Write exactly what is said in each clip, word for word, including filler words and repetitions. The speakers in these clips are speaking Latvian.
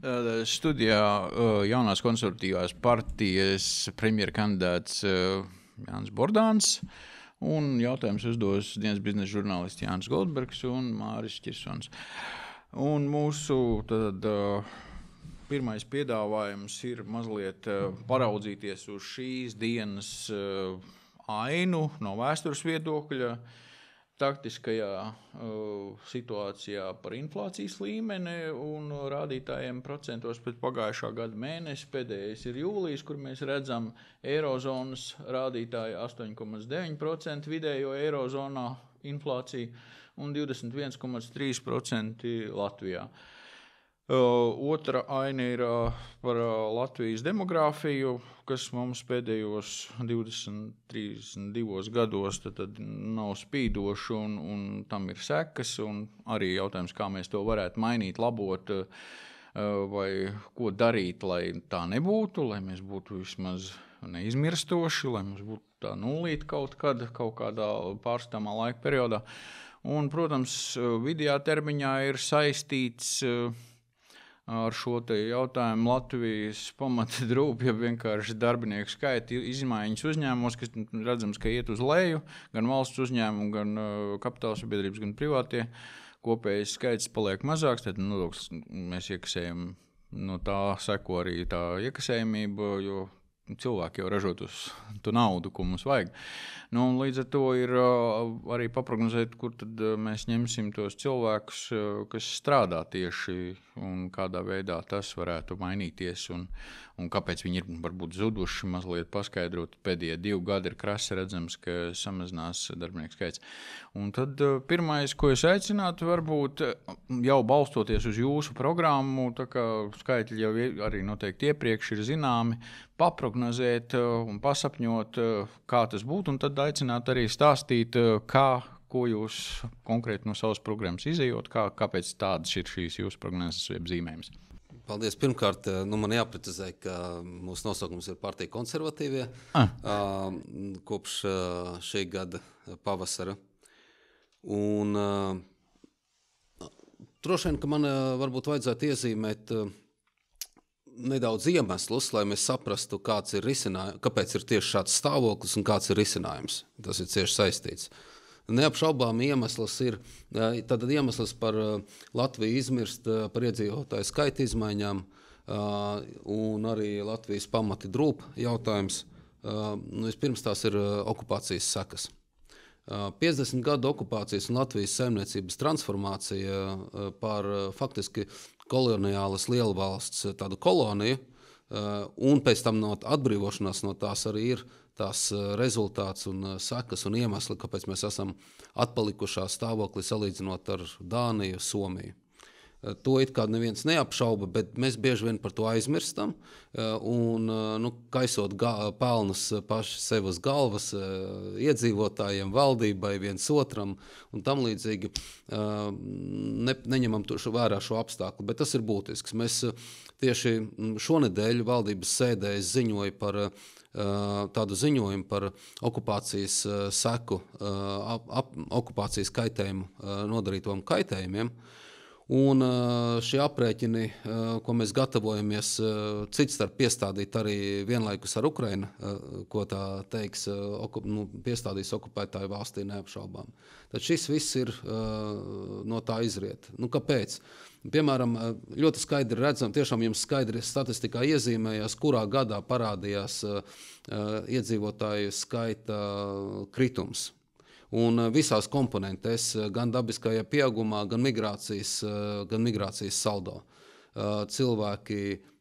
Studijā jaunās konservatīvās partijas premjera kandidāts Jānis Bordāns un jautājums uzdos dienas biznesa žurnālisti Jānis Goldbergs un Māris Čirsons. Un mūsu tad, pirmais piedāvājums ir mazliet paraudzīties uz šīs dienas ainu no vēstures viedokļa, taktiskajā uh, situācijā par inflācijas līmeni un rādītājiem procentos pēc pagājušā gada mēnesi. Pēdējais ir jūlijas, kur mēs redzam eirozonas rādītāju astoņi komats deviņi procenti vidējo eirozonā inflāciju un divdesmit viens komats trīs procenti Latvijā. Uh, otra aina ir uh, par uh, Latvijas demogrāfiju, kas mums pēdējos divdesmit, trīsdesmit divos gados tad, tad nav spīdoši un, un tam ir sekas. Un arī jautājums, kā mēs to varētu mainīt, labot uh, vai ko darīt, lai tā nebūtu, lai mēs būtu vismaz neizmirstoši, lai mums būtu tā nulīte kaut kad, kaut kādā pārstāmā laika periodā. Un, protams, vidējā termiņā ir saistīts uh, ar šo te jautājumu Latvijas pamata drūp, ja vienkārši darbinieku skaita izmaiņas uzņēmumos, kas redzams, ka iet uz leju, gan valsts uzņēmumu, gan kapitāla sabiedrības, gan privātie. Kopējais skaits paliek mazāks, tad nodoklis mēs iekasējam, no tā seko arī tā iekasējumība, jo cilvēki jau ražot uz to naudu, ko mums vajag. Nu, līdz ar to ir arī paprognozēt, kur tad mēs ņemsim tos cilvēkus, kas strādā tieši un kādā veidā tas varētu mainīties un, un kāpēc viņi ir varbūt zuduši, mazliet paskaidrot. Pēdējie divi gadi ir krasi redzams, ka samazinās darbinieku skaits. Un tad pirmais, ko es aicinātu, varbūt jau balstoties uz jūsu programmu, tā kā skaitļi jau arī noteikti iepriekš ir zināmi, paprognozēt un pasapņot, kā tas būtu, un tad aicināt arī stāstīt, kā, ko jūs konkrēti no savas programmas izejot, kā, kāpēc tādas ir šīs jūsu prognozes jeb zīmējums. Paldies. Pirmkārt, nu, man jāprecizē, ka mūsu nosaukums ir Partija konservatīvie ah. kopš šī gada pavasara. Un droši vien, ka man varbūt vajadzētu iezīmēt nedaudz iemeslus, lai mēs saprastu, kāds ir risinājums, kāpēc ir tieši šāds stāvoklis un kāds ir risinājums. Tas ir cieši saistīts. Neapšaubām iemesls ir, tātad iemesls par Latviju izmirst par iedzīvotāju skaita izmaiņām un arī Latvijas pamati drūp jautājums. Nu, vispirms tās ir okupācijas sekas. piecdesmit gadu okupācijas un Latvijas saimniecības transformācija par faktiski koloniālas lielvalsts tādu koloniju, un pēc tam no atbrīvošanās no tās arī ir tās rezultāts un sekas un iemesli, kāpēc mēs esam atpalikušā stāvoklī salīdzinot ar Dāniju, Somiju. To it kā neviens neapšauba, bet mēs bieži vien par to aizmirstam un nu, kaisot ga- pelnus paši sev uz galvas iedzīvotājiem, valdībai, viens otram un tam līdzīgi ne, neņemam to, vērā šo apstākli, bet tas ir būtisks. Mēs tieši šonedēļ valdības sēdē es ziņoju par tādu ziņojumu par okupācijas seku, ap, ap, okupācijas kaitējumu, nodarītom kaitējumiem. Un šie aprēķini, ko mēs gatavojamies cits starp piestādīt arī vienlaikus ar Ukrainu, ko tā teiks, nu, piestādīs okupētāju valstī neapšaubām. Tad šis viss ir no tā izriet. Nu, kāpēc? Piemēram, ļoti skaidri redzam, tiešām jums skaidri statistikā iezīmējās, kurā gadā parādījās iedzīvotāju skaita kritums. Un visās komponentēs, gan dabiskajā pieaugumā, gan migrācijas, gan migrācijas saldo. Cilvēki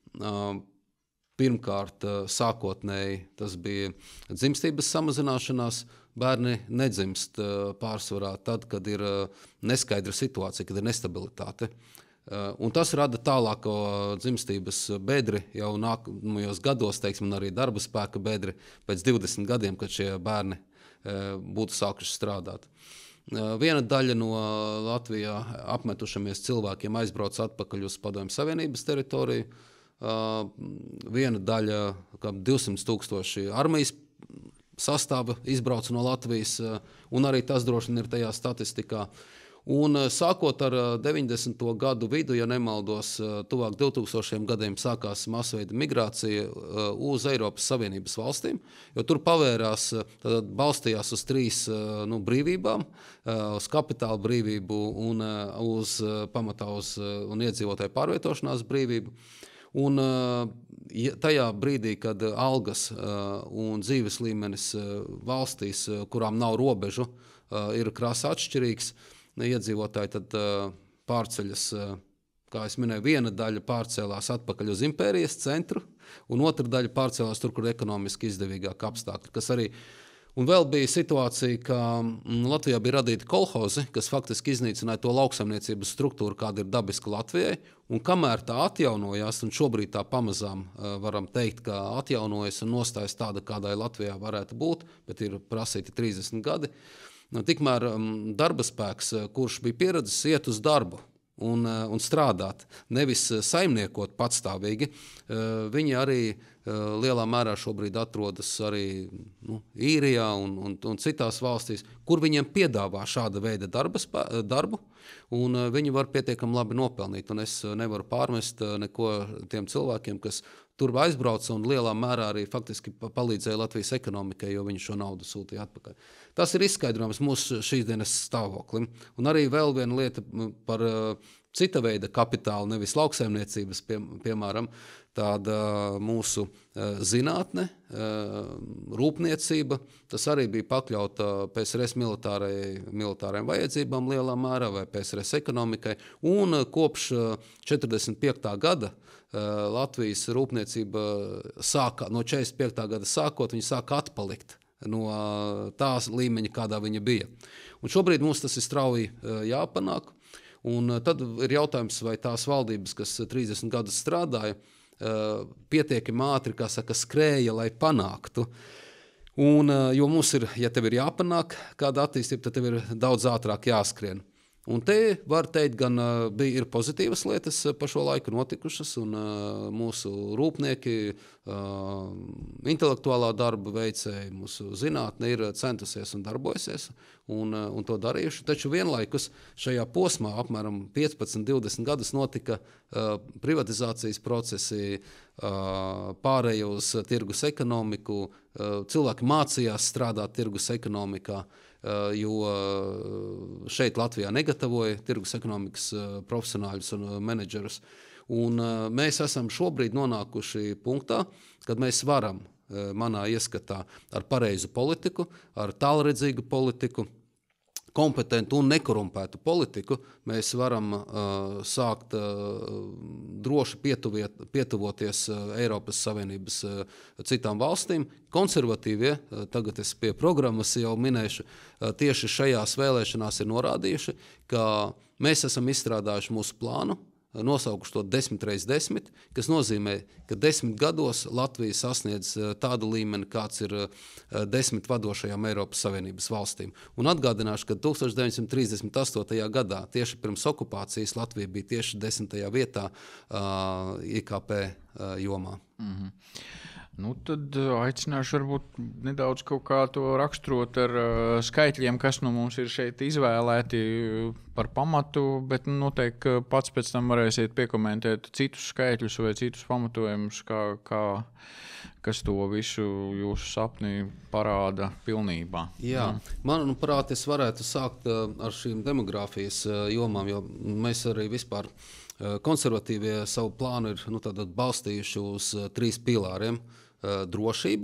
pirmkārt sākotnēji tas bija dzimstības samazināšanās, bērni nedzimst pārsvarā tad, kad ir neskaidra situācija, kad ir nestabilitāte. Un tas rada tālāko dzimstības bedri jau nākamajos gados, teiksim, un arī darba spēka bedri pēc divdesmit gadiem, kad šie bērni būtu sākuši strādāt. Viena daļa no Latvijā apmetušamies cilvēkiem aizbrauc atpakaļ uz Padomju Savienības teritoriju. Viena daļa, kā divsimt tūkstoši armijas sastāva izbrauca no Latvijas, un arī tas droši vien ir tajā statistikā. Un sākot ar deviņdesmito gadu vidu, ja nemaldos, tuvāk divtūkstošajiem gadiem sākās masveida migrācija uz Eiropas Savienības valstīm, jo tur pavērās, tad balstījās uz trīs nu, brīvībām, uz kapitāla brīvību un uz pamatā uz un iedzīvotāju pārvietošanās brīvību. Un tajā brīdī, kad algas un dzīves līmenis valstīs, kurām nav robežu, ir krasi atšķirīgs, iedzīvotāji tad uh, pārceļas, uh, kā es minēju, viena daļa pārcēlās atpakaļ uz impērijas centru, un otra daļa pārcēlās tur, kur ekonomiski izdevīgāk apstākļi. Kas arī, un vēl bija situācija, ka mm, Latvijā bija radīti kolhozi, kas faktiski iznīcināja to lauksaimniecības struktūru, kāda ir dabiska Latvijai, un kamēr tā atjaunojās, un šobrīd tā pamazām uh, varam teikt, ka atjaunojas un nostājas tāda, kādai Latvijā varētu būt, bet ir prasīti trīsdesmit gadi, Nu, tikmēr um, darba spēks, kurš bija pieredzis, iet uz darbu un, uh, un strādāt, nevis saimniekot patstāvīgi. Uh, viņi arī uh, lielā mērā šobrīd atrodas arī nu, Īrijā un, un, un citās valstīs, kur viņiem piedāvā šāda veida darba spē, darbu, un uh, viņi var pietiekami labi nopelnīt. Un es nevaru pārmest uh, neko tiem cilvēkiem, kas tur aizbrauca un lielā mērā arī faktiski palīdzēja Latvijas ekonomikai, jo viņi šo naudu sūtīja atpakaļ. Tas ir izskaidrojums mūsu šīs dienas stāvoklim. Un arī vēl viena lieta par uh, cita veida kapitālu, nevis lauksaimniecības, pie, piemēram, tāda mūsu uh, zinātne, uh, rūpniecība, tas arī bija pakļauta P S R S militārai, militārajām vajadzībām lielā mērā vai P S R S ekonomikai, un uh, kopš uh, četrdesmit piektā gada Latvijas rūpniecība sāka, no četrdesmit piektā gada sākot, viņa sāka atpalikt no tās līmeņa, kādā viņa bija. Un šobrīd mums tas ir strauji jāpanāk, un tad ir jautājums, vai tās valdības, kas trīsdesmit gadus strādāja, pietiekami ātri, kā saka, skrēja, lai panāktu. Un, jo mums ir, ja tev ir jāpanāk kāda attīstība, tad tev ir daudz ātrāk jāskrien. Un te var teikt, gan uh, bija ir pozitīvas lietas uh, pa šo laiku notikušas, un uh, mūsu rūpnieki, uh, intelektuālā darba veicēji, mūsu zinātne ir centusies un darbojusies un, uh, un to darījuši. Taču vienlaikus šajā posmā apmēram piecpadsmit divdesmit gadus notika uh, privatizācijas procesi, uh, pārēja uz tirgus ekonomiku, uh, cilvēki mācījās strādāt tirgus ekonomikā, Uh, jo uh, šeit Latvijā negatavoja tirgus ekonomikas uh, profesionāļus un uh, menedžerus. Un uh, mēs esam šobrīd nonākuši punktā, kad mēs varam, uh, manā ieskatā, ar pareizu politiku, ar tālredzīgu politiku, kompetentu un nekorumpētu politiku, mēs varam uh, sākt uh, droši pietuviet, pietuvoties uh, Eiropas Savienības uh, citām valstīm. Konservatīvie, uh, tagad es pie programmas jau minēšu, uh, tieši šajās vēlēšanās ir norādījuši, ka mēs esam izstrādājuši mūsu plānu, nosaukuši to desmit reiz desmit, kas nozīmē, ka desmit gados Latvija sasniedz tādu līmeni, kāds ir desmit vadošajām Eiropas Savienības valstīm. Un atgādināšu, ka tusenč deviņsimt trīsdesmit astotajā gadā, tieši pirms okupācijas, Latvija bija tieši desmitajā vietā uh, I K P uh, jomā. Mm-hmm. Nu, tad aicināšu varbūt nedaudz kaut kā to raksturot ar uh, skaitļiem, kas nu mums ir šeit izvēlēti par pamatu, bet noteikti pats pēc tam varēsiet piekomentēt citus skaitļus vai citus pamatojumus, kā, kā, kas to visu jūsu sapni parāda pilnībā. Jā, manuprāt, es varētu sākt uh, ar šīm demogrāfijas uh, jomām, jo mēs arī vispār uh, konservatīvie savu plānu ir nu, balstījuši uz uh, trīs pilāriem. Drošība,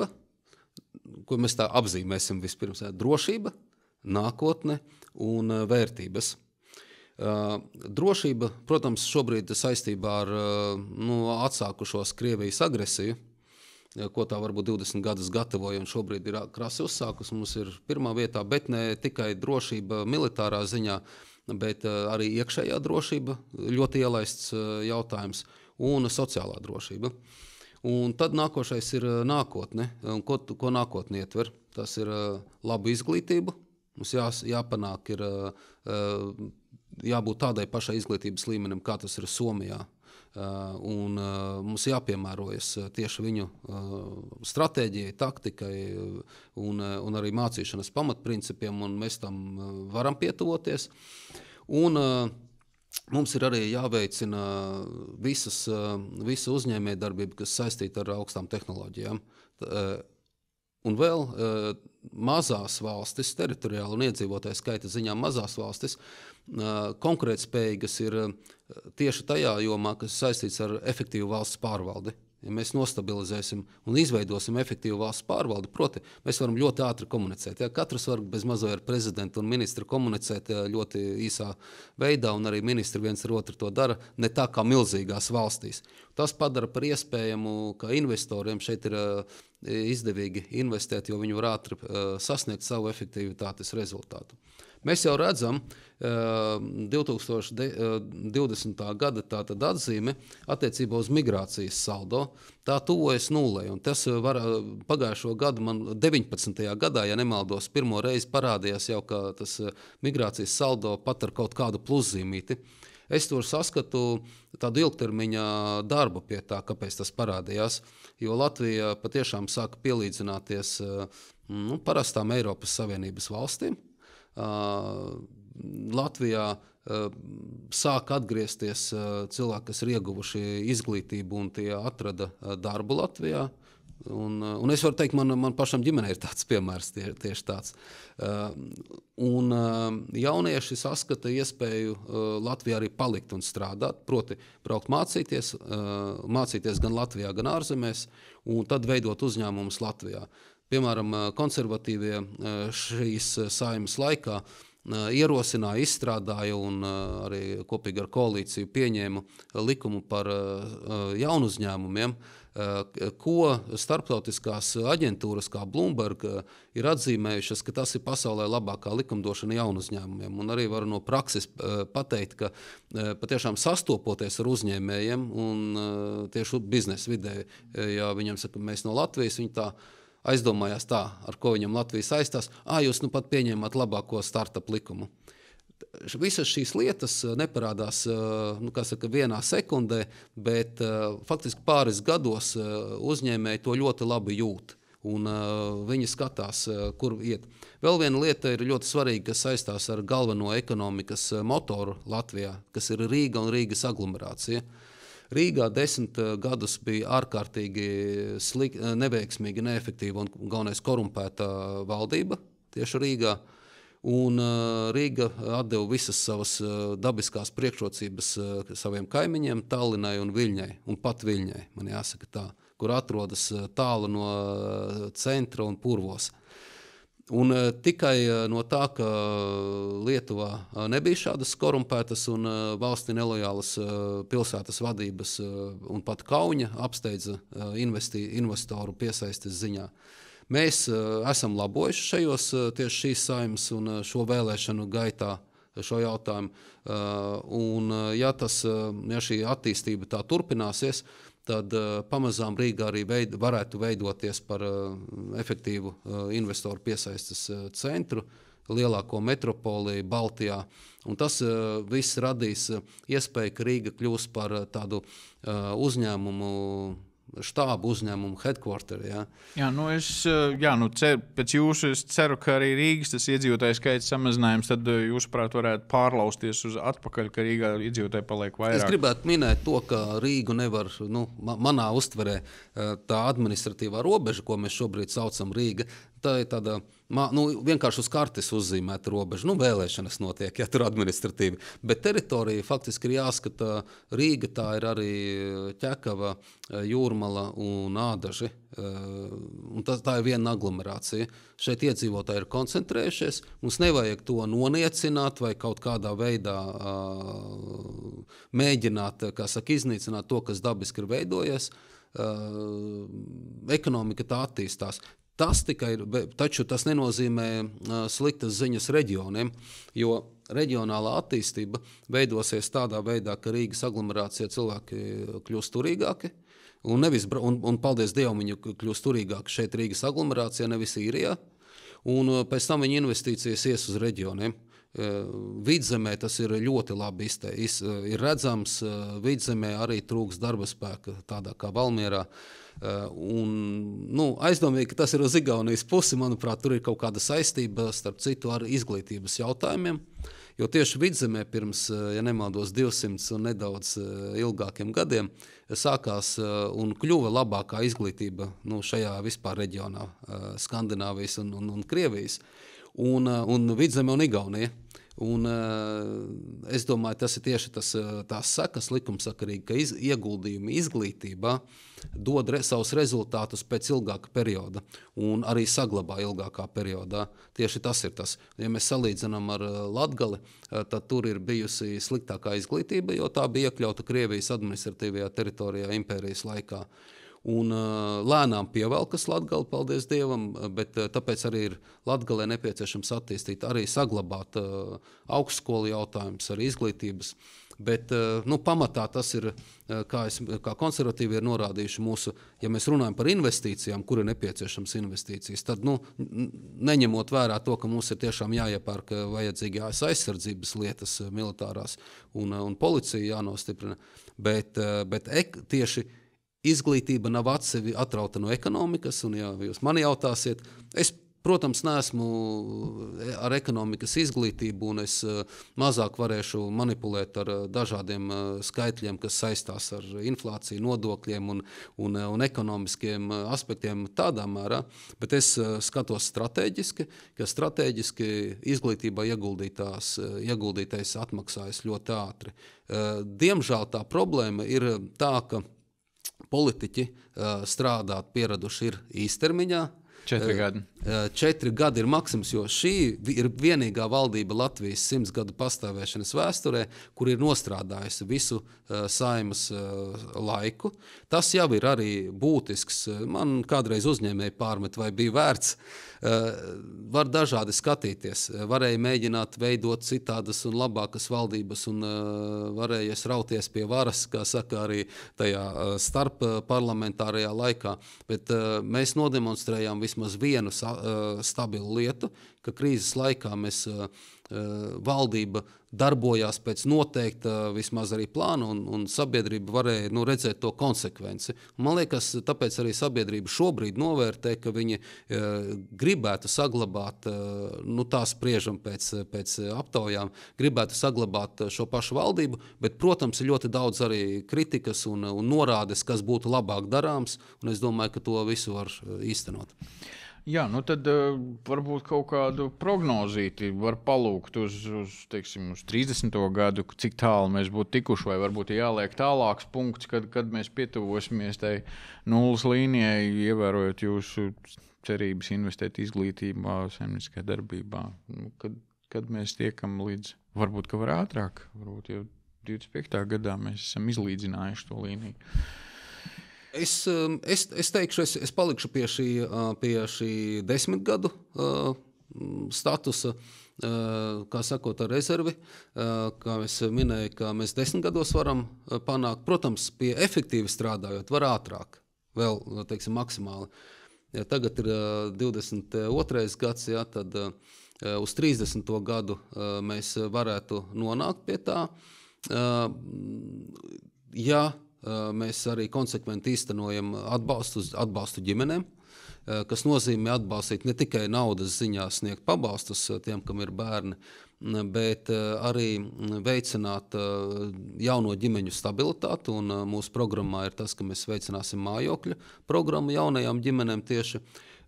ko mēs tā apzīmēsim vispirms, drošība, nākotne un vērtības. Drošība, protams, šobrīd saistībā ar nu, atsākušos Krievijas agresiju, ko tā varbūt divdesmit gadus gatavoja un šobrīd ir krasi uzsākus, mums ir pirmā vietā, bet ne tikai drošība militārā ziņā, bet arī iekšējā drošība, ļoti ielaists jautājums, un sociālā drošība. Un tad nākošais ir nākotne. Un ko, ko nākotne ietver? Tas ir laba izglītība. Mums jā, jāpanāk ir jābūt tādai pašai izglītības līmenim, kā tas ir Somijā. Un mums jāpiemērojas tieši viņu stratēģijai, taktikai un, un arī mācīšanas pamatprincipiem, un mēs tam varam pietuvoties. Un uh, mums ir arī jāveicina visas, uh, visa uzņēmējdarbība, kas saistīta ar augstām tehnoloģijām. Uh, un vēl uh, mazās valstis, teritoriāli un iedzīvotāju skaita ziņā mazās valstis, uh, konkurētspējīgas ir uh, tieši tajā jomā, kas saistīts ar efektīvu valsts pārvaldi. Ja mēs nostabilizēsim un izveidosim efektīvu valsts pārvaldi, proti, mēs varam ļoti ātri komunicēt. Ja? Katrs var bez mazo ar prezidentu un ministru komunicēt ja, ļoti īsā veidā, un arī ministri viens ar otru to dara, ne tā kā milzīgās valstīs. Tas padara par iespējamu, ka investoriem šeit ir uh, izdevīgi investēt, jo viņi var ātri uh, sasniegt savu efektivitātes rezultātu. Mēs jau redzam uh, divtūkstoš divdesmitā gada tātad atzīme attiecībā uz migrācijas saldo. Tā tuvojas nulei, un tas var, pagājušo gadu, man deviņpadsmitajā gadā, ja nemaldos, pirmo reizi parādījās jau, ka tas migrācijas saldo pat ar kaut kādu pluszīmīti. Es tur saskatu tādu ilgtermiņa darbu pie tā, kāpēc tas parādījās, jo Latvija patiešām sāka pielīdzināties nu, parastām Eiropas Savienības valstīm. Uh, Latvijā uh, sāk atgriezties uh, cilvēki, kas ir ieguvuši izglītību un tie atrada uh, darbu Latvijā. Un, uh, un es varu teikt, man, man pašam ģimenei ir tāds piemērs tie, tieši tāds. Uh, un uh, jaunieši saskata iespēju uh, Latvijā arī palikt un strādāt, proti braukt mācīties, uh, mācīties gan Latvijā, gan ārzemēs, un tad veidot uzņēmumus Latvijā. Piemēram, konservatīvie šīs saeimas laikā ierosināja, izstrādāja un arī kopīgi ar koalīciju pieņēma likumu par jaunu uzņēmumiem, ko starptautiskās aģentūras kā Bloomberg ir atzīmējušas, ka tas ir pasaulē labākā likumdošana jaunu uzņēmumiem. Un arī var no prakses pateikt, ka patiešām sastopoties ar uzņēmējiem un tieši biznesa vidē, ja viņam saka, mēs no Latvijas, viņi tā aizdomājās tā, ar ko viņam Latvija saistās, ā, jūs nu pat pieņēmāt labāko startup likumu. Visas šīs lietas neparādās nu, kā saka, vienā sekundē, bet faktiski pāris gados uzņēmēji to ļoti labi jūt, un viņi skatās, kur iet. Vēl viena lieta ir ļoti svarīga, kas saistās ar galveno ekonomikas motoru Latvijā, kas ir Rīga un Rīgas aglomerācija. Rīgā desmit gadus bija ārkārtīgi slik, neveiksmīga, neefektīva un galvenais korumpēta valdība tieši Rīgā. Un Rīga atdeva visas savas dabiskās priekšrocības saviem kaimiņiem, Tallinai un Viļņai, un pat Viļņai, man jāsaka tā, kur atrodas tālu no centra un purvos. Un uh, tikai uh, no tā, ka Lietuvā uh, nebija šādas korumpētas un uh, valstī nelojālas uh, pilsētas vadības uh, un pat Kauņa apsteidza uh, investi, investoru piesaistes ziņā. Mēs uh, esam labojuši šajos uh, tieši šīs saeimas un uh, šo vēlēšanu gaitā šo jautājumu. Uh, un uh, ja, tas, uh, ja šī attīstība tā turpināsies, tad uh, pamazām Rīgā arī veid, varētu veidoties par uh, efektīvu uh, investoru piesaistes uh, centru, lielāko metropoli Baltijā. Un tas uh, viss radīs uh, iespēju, ka Rīga kļūs par uh, tādu uh, uzņēmumu štābu, uzņēmumu headquarteri. Ja? Jā, nu es jā, nu cer, pēc jūsu es ceru, ka arī Rīgas tas iedzīvotāju skaits samazinājums, tad jūsuprāt varētu pārlausties uz atpakaļ, ka Rīgā iedzīvotāji paliek vairāk. Es gribētu minēt to, ka Rīgu nevar, nu, manā uztverē tā administratīvā robeža, ko mēs šobrīd saucam Rīga, tā ir tāda, nu, vienkārši uz kartes uzzīmēta robeža. Nu, vēlēšanas notiek, ja tur administratīvi. Bet teritorija faktiski ir jāskata Rīga, tā ir arī Ķekava, Jūrmala un Ādaži. Un tā, tā ir viena aglomerācija. Šeit iedzīvotāji ir koncentrējušies. Mums nevajag to noniecināt vai kaut kādā veidā uh, mēģināt, kā saka, iznīcināt to, kas dabiski ir veidojies. Uh, ekonomika tā attīstās. Tas tikai ir, taču tas nenozīmē uh, sliktas ziņas reģioniem, jo reģionālā attīstība veidosies tādā veidā, ka Rīgas aglomerācijā cilvēki kļūst turīgāki, un, nevis, un, un paldies Dievam, viņi kļūst turīgāki šeit Rīgas aglomerācijā, nevis Īrijā, un uh, pēc tam viņa investīcijas ies uz reģioniem. Vidzemē tas ir ļoti labi izteicis, ir redzams, vidzemē arī trūks darba spēka, tādā kā Valmierā. Un, nu, aizdomīgi, ka tas ir uz Igaunijas pusi, manuprāt, tur ir kaut kāda saistība starp citu ar izglītības jautājumiem, Jo tieši Vidzemē pirms, ja nemaldos, divsimt un nedaudz ilgākiem gadiem sākās un kļuva labākā izglītība nu, šajā vispār reģionā, Skandināvijas un, un, un Krievijas, un, un Vidzeme un Igaunija. Un, uh, es domāju, tas ir tieši tas, tās sekas likumsakarīgi, ka iz, ieguldījumi izglītībā dod re, savus rezultātus pēc ilgāka perioda un arī saglabā ilgākā periodā. Tieši tas ir tas. Ja mēs salīdzinām ar Latgali, tad tur ir bijusi sliktākā izglītība, jo tā bija iekļauta Krievijas administratīvajā teritorijā impērijas laikā. Un uh, lēnām pievelkas Latgali, paldies Dievam, bet uh, tāpēc arī ir Latgalē nepieciešams attīstīt, arī saglabāt uh, augstskolu jautājumus, arī izglītības. Bet uh, nu, pamatā tas ir, uh, kā, es, kā konservatīvi ir norādījuši mūsu, ja mēs runājam par investīcijām, kur ir nepieciešams investīcijas, tad nu, neņemot vērā to, ka mums ir tiešām jāiepērk vajadzīgās aizsardzības lietas militārās un, un policija jānostiprina, bet, uh, bet ek, tieši izglītība nav atsevi atrauta no ekonomikas, un ja jūs mani jautāsiet, es, protams, neesmu ar ekonomikas izglītību, un es mazāk varēšu manipulēt ar dažādiem skaitļiem, kas saistās ar inflāciju, nodokļiem un, un, un ekonomiskiem aspektiem tādā mērā, bet es skatos strateģiski, ka strateģiski izglītībā ieguldītās, ieguldītais atmaksājas ļoti ātri. Diemžēl tā problēma ir tā, ka politiķi uh, strādāt pieraduši ir īstermiņā. Četri gadi. Uh, četri gadi ir maksimums, jo šī ir vienīgā valdība Latvijas simts gadu pastāvēšanas vēsturē, kur ir nostrādājusi visu uh, saimas uh, laiku. Tas jau ir arī būtisks. Man kādreiz uzņēmēji pārmet, vai bija vērts. Uh, var dažādi skatīties. Varēja mēģināt veidot citādas un labākas valdības un uh, varēja rauties pie varas, kā saka arī tajā uh, starp parlamentārajā laikā. Bet uh, mēs nodemonstrējām vismaz vienu uh, stabilu lietu, ka krīzes laikā mēs uh, valdība darbojās pēc noteikta vismaz arī plāna un, un sabiedrība varēja nu, redzēt to konsekvenci. Man liekas, tāpēc arī sabiedrība šobrīd novērtē, ka viņi e, gribētu saglabāt, e, nu tā spriežam pēc, pēc aptaujām, gribētu saglabāt šo pašu valdību, bet, protams, ir ļoti daudz arī kritikas un, un norādes, kas būtu labāk darāms, un es domāju, ka to visu var īstenot. Jā, nu tad uh, varbūt kaut kādu prognozīti var palūgt uz, uz, teiksim, uz trīsdesmito gadu, cik tālu mēs būtu tikuši, vai varbūt jāliek tālāks punkts, kad, kad mēs pietuvosimies tai nulles līnijai, ievērojot jūsu cerības investēt izglītībā, saimnieciskajā darbībā. Nu, kad, kad mēs tiekam līdz, varbūt, ka var ātrāk, varbūt jau divdesmit piektā gadā mēs esam izlīdzinājuši to līniju. Es, es, es teikšu, es, es palikšu pie šī, pie šī desmit gadu uh, statusa, uh, kā sakot, ar rezervi, uh, kā es minēju, ka mēs desmit gados varam panākt. Protams, pie efektīvi strādājot var ātrāk, vēl, teiksim, maksimāli. Ja tagad ir uh, divdesmit otrais gads, ja, tad uh, uz trīsdesmito gadu uh, mēs varētu nonākt pie tā. Uh, ja mēs arī konsekventi īstenojam atbalstu, atbalstu ģimenēm, kas nozīmē atbalstīt ne tikai naudas ziņā sniegt pabalstus tiem, kam ir bērni, bet arī veicināt jauno ģimeņu stabilitāti. Un mūsu programmā ir tas, ka mēs veicināsim mājokļa programmu jaunajām ģimenēm tieši.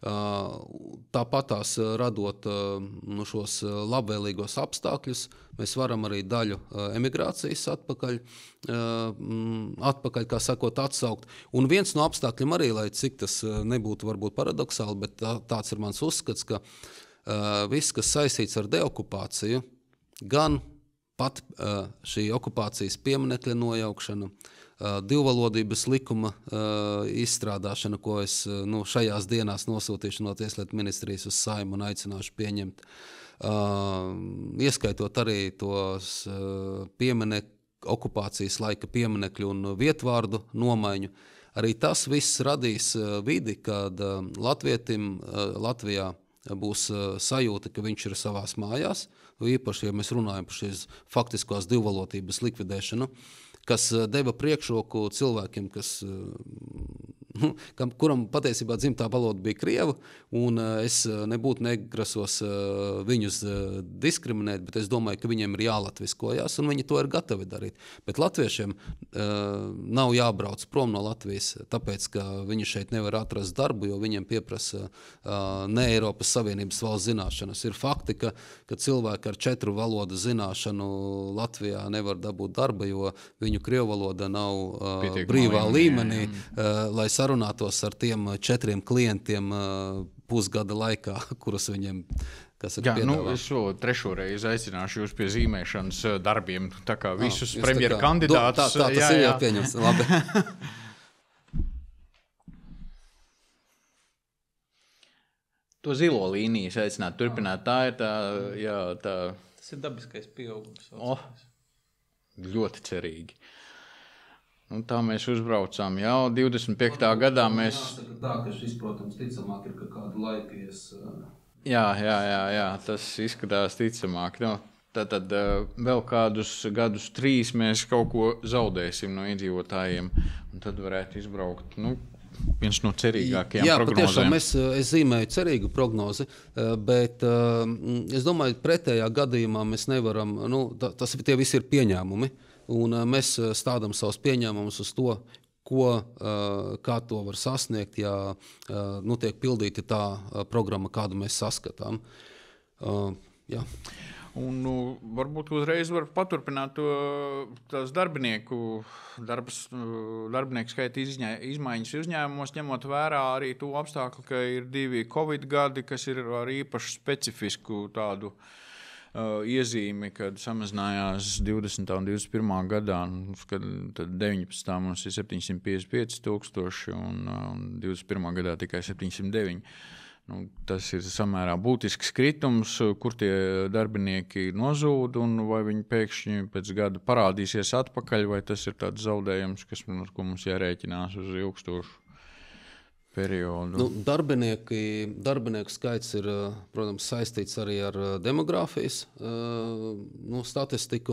Tāpatās radot nu, šos labvēlīgos apstākļus, mēs varam arī daļu emigrācijas atpakaļ, atpakaļ, kā sakot, atsaukt. Un viens no apstākļiem arī, lai cik tas nebūtu varbūt paradoxāli, bet tā, tāds ir mans uzskats, ka viss, kas saistīts ar deokupāciju, gan pat šī okupācijas pieminekļa nojaukšana, divvalodības likuma uh, izstrādāšana, ko es uh, nu, šajās dienās nosūtīšu no Tieslietu ministrijas uz Saimu un aicināšu pieņemt, uh, ieskaitot arī tos uh, pieminekļu, okupācijas laika pieminekļu un vietvārdu nomaiņu. Arī tas viss radīs uh, vidi, kad uh, latvietim uh, Latvijā būs uh, sajūta, ka viņš ir savās mājās, īpaši, ja mēs runājam par šīs faktiskās divvalodības likvidēšanu, kas deva priekšroku cilvēkiem, kas nu, kam, kuram patiesībā dzimtā valoda bija krievu, un es nebūtu negrasos viņus diskriminēt, bet es domāju, ka viņiem ir jālatviskojās, un viņi to ir gatavi darīt. Bet latviešiem nav jābrauc prom no Latvijas, tāpēc, ka viņi šeit nevar atrast darbu, jo viņiem pieprasa ne Eiropas Savienības valsts zināšanas. Ir fakti, ka, ka cilvēki ar četru valodu zināšanu Latvijā nevar dabūt darba, jo viņu krievu valoda nav uh, brīvā līmenī, uh, lai sarunātos ar tiem četriem klientiem uh, pusgada laikā, kurus viņiem, kas ir piedāvā. Jā, nu, es šo trešo reizi aicināšu jūs pie zīmēšanas darbiem, tā kā visus oh, premjera kā, kandidātus. Tā, tā tas jā, ir jā. Jāpieņems, labi. To zilo līniju aicināt, turpināt, tā ir tā, jā, tā. Tas ir dabiskais pieaugums. Oh. Ļoti cerīgi. Un tā mēs uzbraucām jau divdesmit piektā gadā. Mēs... Jāsaka tā, ka šis, protams, ticamāk ir, ka kādu laiku ies... Jā, jā, jā, jā, tas izskatās ticamāk. No, tad, tad vēl kādus gadus trīs mēs kaut ko zaudēsim no iedzīvotājiem, un tad varētu izbraukt, nu, viens no cerīgākajām jā, prognozēm. Jā, patiešām es, es zīmēju cerīgu prognozi, bet es domāju, pretējā gadījumā mēs nevaram, nu, tas tie visi ir pieņēmumi, un mēs stādam savus pieņēmumus uz to, ko, kā to var sasniegt, ja nu, tiek pildīta tā programma, kādu mēs saskatām. Jā. Un nu, varbūt uzreiz var paturpināt to tās darbinieku, darbas, darbinieku skaita izņē, izmaiņas uzņēmumos, ņemot vērā arī to apstākli, ka ir divi Covid gadi, kas ir ar īpašu specifisku tādu uh, iezīmi, kad samazinājās divdesmitā un divdesmit pirmā gadā, kad tad deviņpadsmitā mums ir septiņsimt piecdesmit pieci tūkstoši un, un divdesmit pirmā gadā tikai septiņsimt deviņi. Nu, tas ir samērā būtisks kritums, kur tie darbinieki nozūd, un vai viņi pēkšņi pēc gada parādīsies atpakaļ, vai tas ir tāds zaudējums, kas, ar ko mums jārēķinās uz ilgstošu periodu. Nu, darbinieki, darbinieku skaits ir, protams, saistīts arī ar demogrāfijas nu, statistiku,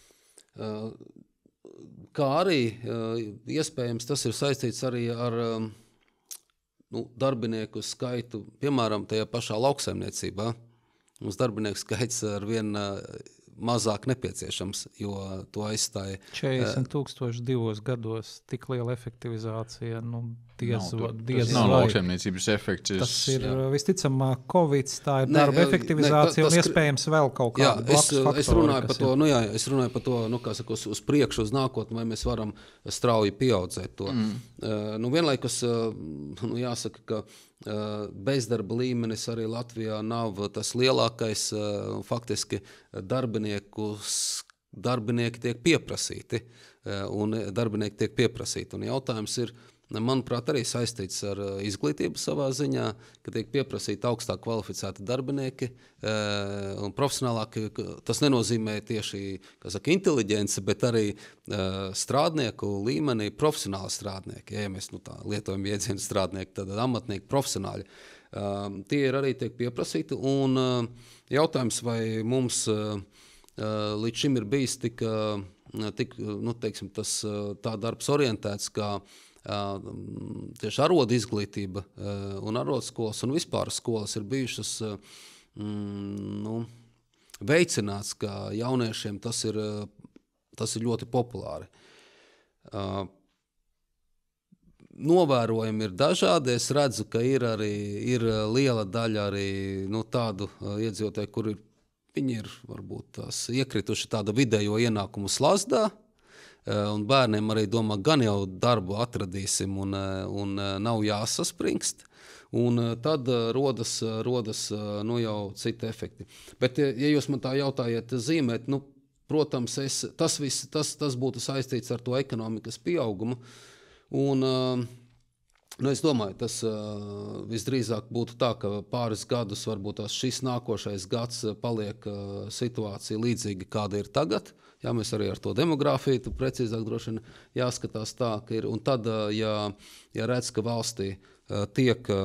kā arī iespējams tas ir saistīts arī ar Nu, darbinieku skaitu, piemēram, tajā pašā lauksaimniecībā. Mums darbinieku skaits ar vien mazāk nepieciešams, jo to aizstāja. četrdesmit tūkstoši divos gados, tik liela efektivizācija, nu, diez, nav, diez tas nav lauksaimniecības efekts. Tas ir jā. visticamāk Covid, tā ir darba ne, efektivizācija ne, ta, tas, un iespējams vēl kaut kāda blakus faktori. Es runāju par to, nu jā, es runāju par to, nu kā saka, uz, uz priekšu, uz nākotni, vai mēs varam strauji pieaudzēt to. Mm. Uh, nu vienlaikus, uh, nu jāsaka, ka uh, bezdarba līmenis arī Latvijā nav tas lielākais, uh, faktiski darbiniekus, darbinieki tiek pieprasīti, uh, un darbinieki tiek pieprasīti, un jautājums ir, manuprāt, arī saistīts ar izglītību savā ziņā, ka tiek pieprasīti augstāk kvalificēti darbinieki un profesionālāki. Tas nenozīmē tieši, kā saka, inteliģence, bet arī strādnieku līmenī profesionāli strādnieki. Ja mēs nu, tā lietojam jēdzienu strādnieki, tad amatnieki, profesionāļi. Tie ir arī tiek pieprasīti. Un jautājums, vai mums līdz šim ir bijis tik, tik nu, teiksim, tas, tā darbs orientēts, kā tieši arodu izglītība un arodskolas un vispār skolas ir bijušas mm, nu, veicināts, ka jauniešiem tas ir, tas ir ļoti populāri. Novērojumi ir dažādi. Es redzu, ka ir arī ir liela daļa arī nu, tādu iedzīvotāju, kur ir, viņi ir varbūt tās iekrituši tāda vidējo ienākumu slazdā. Un bērniem arī domā, gan jau darbu atradīsim un, un nav jāsaspringst. Un tad rodas, rodas nu jau citi efekti. Bet, ja jūs man tā jautājat zīmēt, nu, protams, es, tas, viss, tas, tas būtu saistīts ar to ekonomikas pieaugumu. Un, nu, es domāju, tas visdrīzāk būtu tā, ka pāris gadus, varbūt tās šis nākošais gads paliek situācija līdzīga, kāda ir tagad. Jā, mēs arī ar to demogrāfiju, precīzāk droši vien jāskatās tā, ka ir. Un tad, ja, ja redz, ka valstī tiek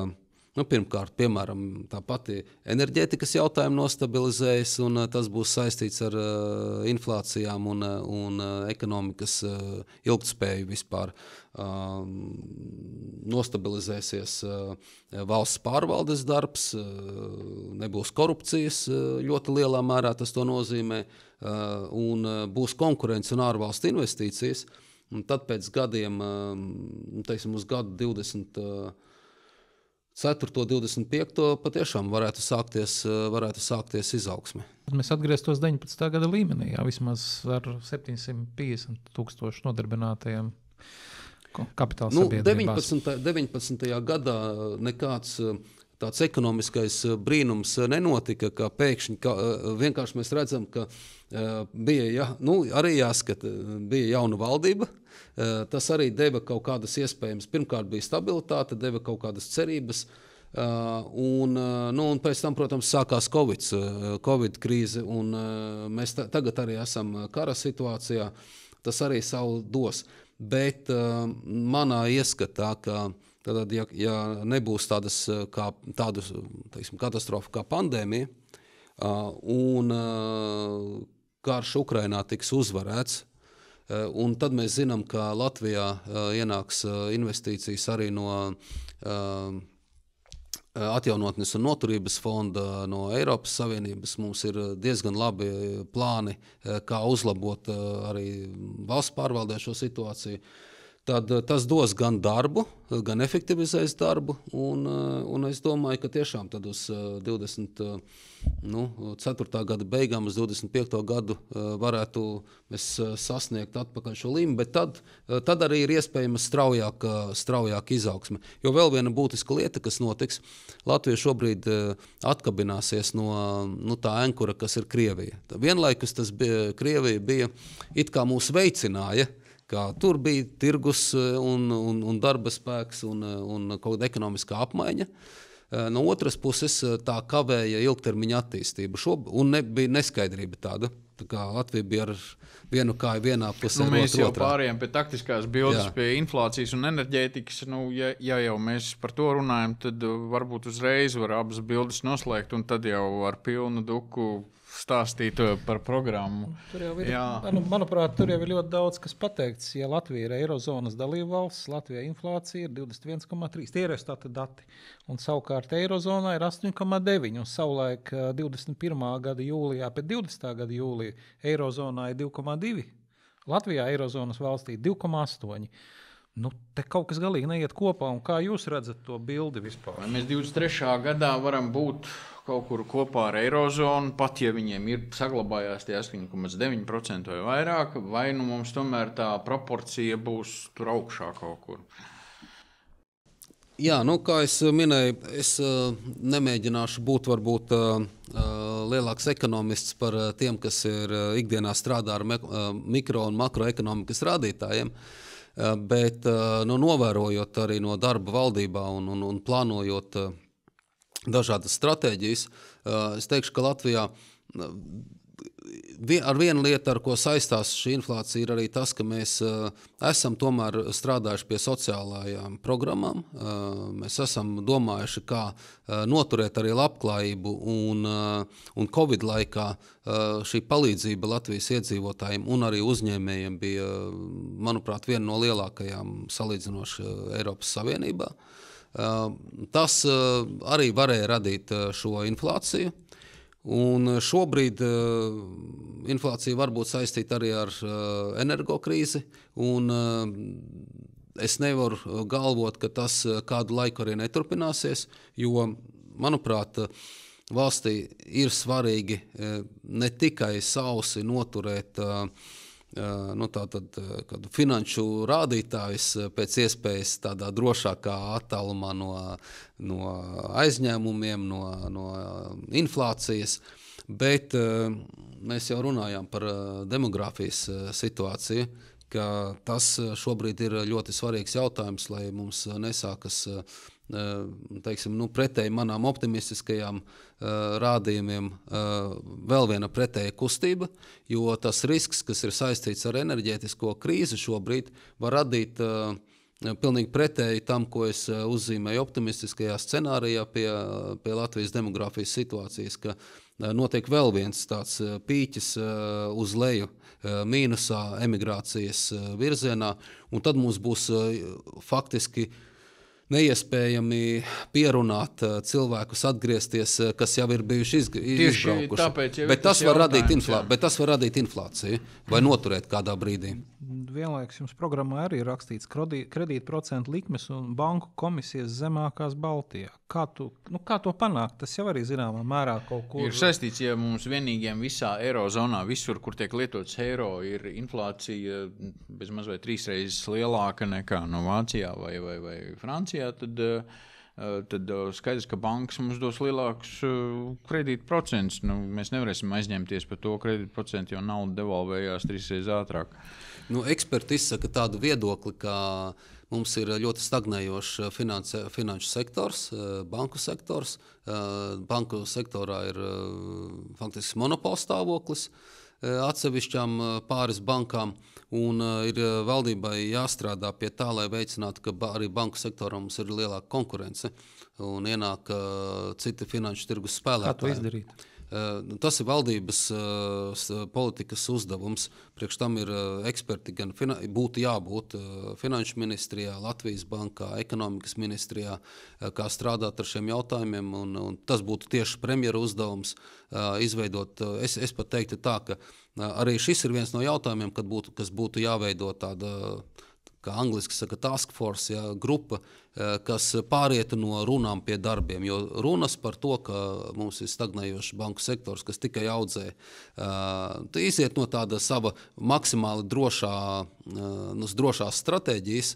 Nu, pirmkārt, piemēram, tā pati enerģētikas jautājuma nostabilizējas, un uh, tas būs saistīts ar uh, inflācijām un, uh, un uh, ekonomikas uh, ilgtspēju vispār. Uh, nostabilizēsies uh, valsts pārvaldes darbs, uh, nebūs korupcijas uh, ļoti lielā mērā, tas to nozīmē, uh, un uh, būs konkurence un ārvalstu investīcijas. Un tad pēc gadiem, uh, teiksim, uz gadu divdesmit ceturto, divdesmit piekto patiešām varētu sākties, varētu sākties izaugsme. Mēs atgrieztos deviņpadsmitā gada līmenī, jā, vismaz ar septiņsimt piecdesmit tūkstošu nodarbinātajiem kapitāla nu, sabiedrībās. deviņpadsmitajā gadā nekāds tāds ekonomiskais brīnums nenotika, ka pēkšņi ka, vienkārši mēs redzam, ka bija, ja, nu, arī jāskata, bija jauna valdība. Tas arī deva kaut kādas iespējas. Pirmkārt bija stabilitāte, deva kaut kādas cerības. Un, nu, un pēc tam, protams, sākās COVID, COVID krīze. Un mēs ta, tagad arī esam kara situācijā. Tas arī savu dos. Bet manā ieskatā, ka tad, ja, ja nebūs tādas kā, tādu, teiksim, katastrofu kā pandēmija un karš Ukrainā tiks uzvarēts, un tad mēs zinām, ka Latvijā ienāks investīcijas arī no atjaunotnes un noturības fonda, no Eiropas Savienības. Mums ir diezgan labi plāni, kā uzlabot arī valsts pārvaldē šo situāciju. Tad tas dos gan darbu, gan efektivizēs darbu, un, un es domāju, ka tiešām tad uz divdesmit ceturtā gada beigām, uz divdesmit piekto gadu varētu mēs sasniegt atpakaļ šo līmeni, bet tad, tad arī ir iespējama straujāka, straujāka izaugsme. Jo vēl viena būtiska lieta, kas notiks, Latvija šobrīd atkabināsies no, no tā ankura, kas ir Krievija. Vienlaikus tas bija, Krievija bija it kā mūs veicināja, ka tur bija tirgus un, un, un darba spēks un, un kaut kāda ekonomiskā apmaiņa. No otras puses tā kavēja ilgtermiņa attīstību. Šob, un ne, bija neskaidrība tāda. Tā kā Latvija bija ar vienu kāju vienā pusē. Nu, mēs jau otrā. Pārējām pie taktiskās bildes, Jā. Pie inflācijas un enerģētikas. Nu, ja, ja jau mēs par to runājam, tad varbūt uzreiz var abas bildes noslēgt un tad jau ar pilnu duku stāstīt par programmu. Tur jau ir, manu, manuprāt, tur jau ir ļoti daudz, kas pateikts. Ja Latvija ir Eirozonas dalībvalsts, Latvijā inflācija ir divdesmit viens komā trīs. Tie ir Eurostata dati. Un savukārt Eirozonā ir astoņi komā deviņi. Un savulaik divdesmit pirmā gada jūlijā pēc divdesmitā gada jūlija Eirozonā ir divi komā divi. Latvijā Eirozonas valstī divi komā astoņi. Nu, te kaut kas galīgi neiet kopā, un kā jūs redzat to bildi vispār? Vai mēs divdesmit trešā gadā varam būt kaut kur kopā ar Eirozonu, pat ja viņiem ir saglabājās tie astoņi komā deviņi procenti vai vairāk, vai nu mums tomēr tā proporcija būs tur augšā kaut kur? Jā, nu, kā es minēju, es uh, nemēģināšu būt varbūt uh, lielāks ekonomists par uh, tiem, kas ir uh, ikdienā strādā ar me, uh, mikro un makroekonomikas rādītājiem. Bet nu, novērojot arī no darba valdībā un, un, un plānojot dažādas stratēģijas, es teikšu, ka Latvijā ar vienu lietu, ar ko saistās šī inflācija, ir arī tas, ka mēs esam tomēr strādājuši pie sociālajām programmām. Mēs esam domājuši, kā noturēt arī labklājību, un, un Covid laikā šī palīdzība Latvijas iedzīvotājiem un arī uzņēmējiem bija, manuprāt, viena no lielākajām salīdzinoši Eiropas Savienībā. Tas arī varēja radīt šo inflāciju. Un šobrīd uh, inflācija var būt saistīta arī ar uh, energokrīzi, un uh, es nevaru galvot, ka tas kādu laiku arī neturpināsies, jo, manuprāt, valstī ir svarīgi uh, ne tikai sausi noturēt uh, uh, nu, tātad, uh, finanšu rādītājus pēc iespējas tādā drošākā attālumā no no aizņēmumiem, no, no inflācijas, bet uh, mēs jau runājām par uh, demogrāfijas uh, situāciju, ka tas šobrīd ir ļoti svarīgs jautājums, lai mums nesākas uh, teiksim, nu, pretēji manām optimistiskajām uh, rādījumiem uh, vēl viena pretēja kustība, jo tas risks, kas ir saistīts ar enerģētisko krīzi šobrīd, var radīt uh, pilnīgi pretēji tam, ko es uzzīmēju optimistiskajā scenārijā pie, pie Latvijas demogrāfijas situācijas, ka notiek vēl viens tāds pīķis uz leju mīnusā emigrācijas virzienā, un tad mums būs faktiski neiespējami pierunāt cilvēkus atgriezties, kas jau ir bijuši izbraukuši. Bet tas, var radīt inflā... bet tas var radīt inflāciju vai noturēt kādā brīdī. Vienlaikus jums programmā arī ir rakstīts kredītprocentu likmes un banku komisijas zemākās Baltijā. Kā, tu, nu, kā to panākt? Tas jau arī zināmā mērā kaut kur... Ir saistīts, ja mums vienīgiem visā eirozonā, visur, kur tiek lietots eiro, ir inflācija bez maz vai trīs reizes lielāka nekā no Vācijā vai, vai, vai Francijā, tad... tad skaidrs, ka bankas mums dos lielākus kredītprocentus. Nu, mēs nevarēsim aizņemties par to kredītprocentu, jo nauda devalvējās trīs reizes ātrāk. Nu, eksperti izsaka tādu viedokli, ka mums ir ļoti stagnējošs finanse, finanšu sektors, banku sektors. Banku sektorā ir faktiski monopola stāvoklis atsevišķām pāris bankām, un ir valdībai jāstrādā pie tā, lai veicinātu, ka arī banku sektorā mums ir lielāka konkurence un ienāk citi finanšu tirgus spēlētāji. Kā to izdarīt? Tas ir valdības politikas uzdevums. Priekš tam ir eksperti, gan fina, būtu jābūt Finanšu ministrijā, Latvijas bankā, Ekonomikas ministrijā, kā strādāt ar šiem jautājumiem. Un, un tas būtu tieši premjera uzdevums izveidot. Es, es pat teiktu tā, ka arī šis ir viens no jautājumiem, kad būtu, kas būtu jāveido tāda, kā angliski saka, task force, ja, grupa, kas pārietu no runām pie darbiem, jo runas par to, ka mums ir stagnējošs banku sektors, kas tikai audzē, tā iziet no tāda sava maksimāli drošā, no drošās stratēģijas,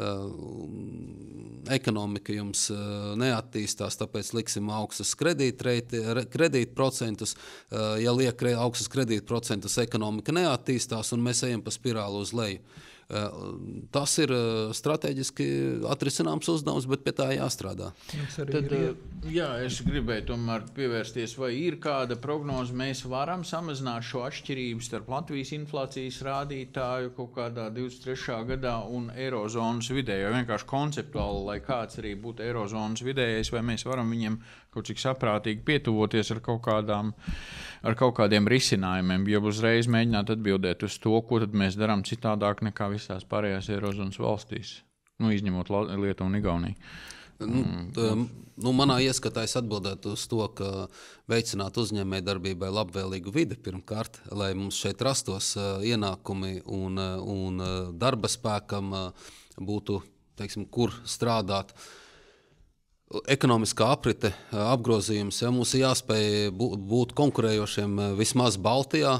ekonomika jums neattīstās, tāpēc liksim augstas kredītprocentus, ja liek augstas kredītprocentus, ekonomika neattīstās un mēs ejam pa spirāli uz leju. Tas ir strateģiski atrisināms uzdevums, bet pie tā jāstrādā. Tad, jā, es gribēju tomēr pievērsties, vai ir kāda prognoze, mēs varam samazināt šo atšķirību starp Latvijas inflācijas rādītāju kaut kādā divdesmit trešā gadā un eirozonas vidējo, vienkārši konceptuāli, lai kāds arī būtu eirozonas vidējais, vai mēs varam viņiem kaut cik saprātīgi pietuvoties ar kaut kādām, ar kaut kādiem risinājumiem, ja uzreiz mēģināt atbildēt uz to, ko tad mēs darām citādāk nekā visās pārējās eirozonas valstīs, nu, izņemot Lietuvu un Igauniju. Nu, tā, nu, manā ieskatā es atbildētu uz to, ka veicināt uzņēmējdarbībai labvēlīgu vidi pirmkārt, lai mums šeit rastos uh, ienākumi un, uh, un uh, darba spēkam uh, būtu, teiksim, kur strādāt. Ekonomiskā aprite, apgrozījums, ja mums ir jāspēj būt konkurējošiem vismaz Baltijā,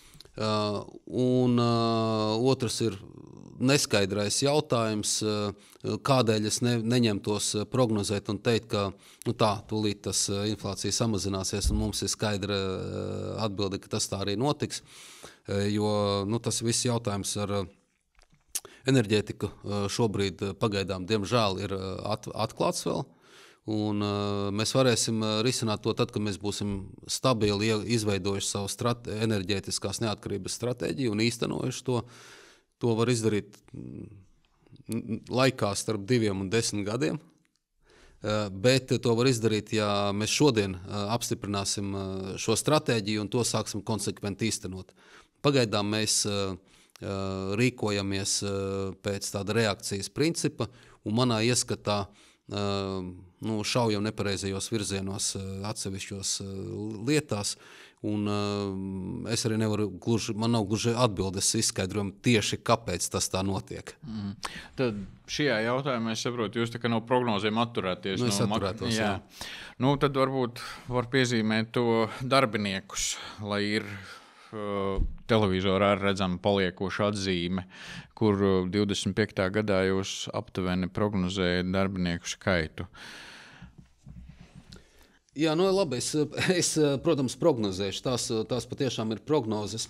un otrs ir neskaidrais jautājums, kādēļ es ne, neņemtos prognozēt un teikt, ka nu tā, tūlīt tas inflācija samazināsies un mums ir skaidra atbilde, ka tas tā arī notiks, jo nu, tas viss jautājums ar enerģētiku šobrīd pagaidām, diemžēl, ir at, atklāts vēl. Un uh, mēs varēsim uh, risināt to tad, kad mēs būsim stabili izveidojuši savu strate- enerģētiskās neatkarības stratēģiju un īstenojuši to. To var izdarīt laikā starp diviem un desmit gadiem, uh, bet to var izdarīt, ja mēs šodien uh, apstiprināsim uh, šo stratēģiju un to sāksim konsekventi īstenot. Pagaidām mēs uh, uh, rīkojamies uh, pēc tāda reakcijas principa, un manā ieskatā uh, nu, šaujam nepareizajos virzienos atsevišķos lietās, un es arī nevaru gluži, man nav gluži atbildes izskaidrojumu tieši, kāpēc tas tā notiek. Mm. Tad šajā jautājumā es saprotu, jūs tā kā no prognozēm atturēties. Nu, es no atturētos, jā. jā. Nu, tad varbūt var piezīmēt to darbiniekus, lai ir televizorā redzama paliekoša atzīme, kur divdesmit piektā gadā jūs aptuveni prognozējat darbinieku skaitu. Jā, nu labi, es, es protams, prognozēšu. Tās, tās patiešām ir prognozes.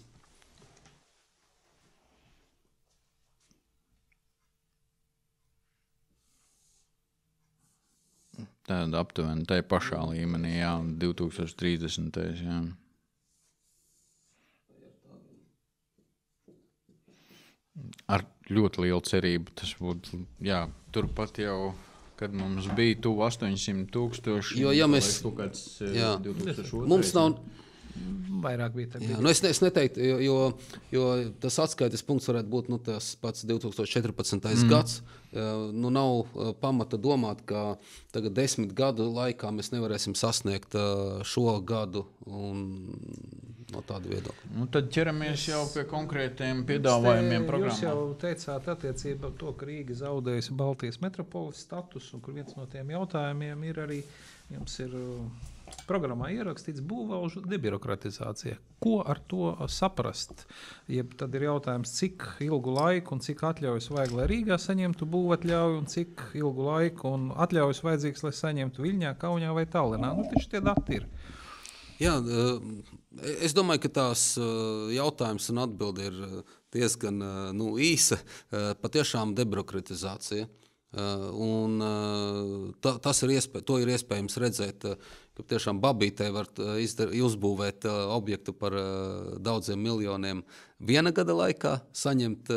Tāda aptuveni tai pašā līmenī, jā, divi tūkstoši trīsdesmitais, jā. Ar ļoti liela cerība. Tas būtu, jā, turpat jau, kad mums bija tuvu astoņsimt tūkstoši. Jo, ja mēs... Kaut kāds jā. divi tūkstoši otrais. Mums nav... Vairāk bija tā. Jā, nu es, ne, es neteiktu, jo, jo, jo tas atskaites punkts varētu būt nu, tas pats divi tūkstoši četrpadsmitais Mm. gads. Nu, nav pamata domāt, ka tagad desmit gadu laikā mēs nevarēsim sasniegt šo gadu un no tāda viedokļa. Nu, tad ķeramies jau pie konkrētiem piedāvājumiem programmām. Jūs jau teicāt attiecībā to, ka Rīga zaudējusi Baltijas metropoles statusu, un kur viens no tiem jautājumiem ir arī, jums ir programmā ierakstīts būvvalžu debirokratizācija. Ko ar to saprast? Jeb tad ir jautājums, cik ilgu laiku un cik atļaujas vajag, lai Rīgā saņemtu būvatļauju, un cik ilgu laiku un atļaujas vajadzīgs, lai saņemtu Viļņā, Kaunijā vai Tallinā. Nu, taču tie dati ir. Jā, es domāju, ka tās jautājums un atbildi ir diezgan nu, īsa. Patiešām debirokratizācija. Un ta, tas ir iespēj, to ir iespējams redzēt, ka tiešām Babītē var izdar, uzbūvēt objektu par daudziem miljoniem viena gada laikā, saņemt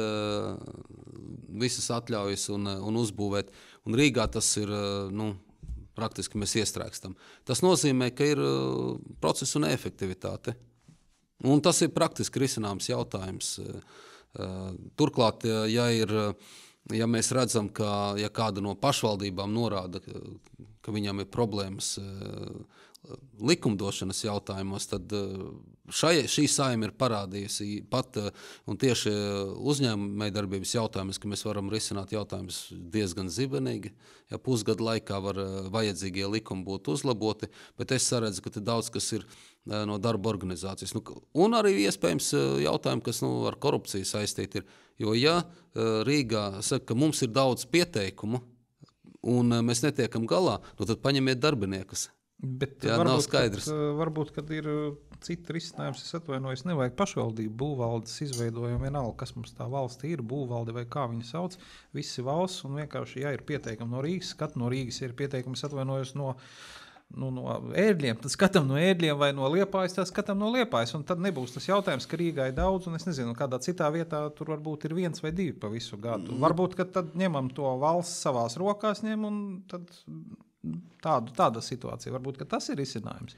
visas atļaujas un, un uzbūvēt. Un Rīgā tas ir, nu, praktiski mēs iestrēgstam. Tas nozīmē, ka ir procesu neefektivitāte. Un tas ir praktiski risināms jautājums. Turklāt, ja ir... Ja mēs redzam, ka ja kāda no pašvaldībām norāda, ka, ka viņam ir problēmas likumdošanas jautājumos, tad šai, šī saima ir parādījusi pat un tieši uzņēmējdarbības jautājumus, ka mēs varam risināt jautājumus diezgan zibenīgi. Ja pusgadu laikā var vajadzīgie likumi būt uzlaboti, bet es saredzu, ka te daudz kas ir no darba organizācijas. Nu, un arī iespējams jautājumi, kas nu, ar korupciju saistīti ir. Jo ja Rīgā saka, ka mums ir daudz pieteikumu un mēs netiekam galā, nu tad paņemiet darbiniekus. Bet jā, varbūt, nav skaidrs. Kad, varbūt, kad ir cita risinājums, es atvainojos, nevajag pašvaldību būvvaldes izveidojumu, vienalga, kas mums tā valsts ir, būvvalde vai kā viņi sauc, visi valsts un vienkārši, ja ir pieteikumi no Rīgas, skat no Rīgas ir pieteikumi, es atvainojos no Nu, no ēdļiem, tad skatām no ēdļiem vai no Liepājas, tad skatām no Liepājas. Un tad nebūs tas jautājums, ka Rīgā ir daudz, un es nezinu, kādā citā vietā tur varbūt ir viens vai divi pa visu gadu. Mm. Varbūt, ka tad ņemam to valsts savās rokās, ņem, un tad tādu, tāda situācija. Varbūt, ka tas ir risinājums.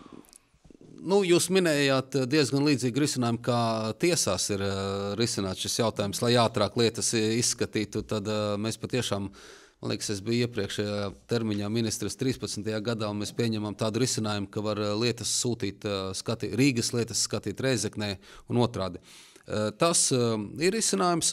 Nu, jūs minējāt diezgan līdzīgi risinājumu, kā tiesās ir uh, risināts šis jautājums, lai ātrāk lietas izskatītu, tad uh, mēs patiešām Man liekas, es biju iepriekšējā termiņā ministrs trīspadsmitajā gadā, un mēs pieņemam tādu risinājumu, ka var lietas sūtīt, skatīt, Rīgas lietas skatīt Reizeknē un otrādi. Tas ir risinājums.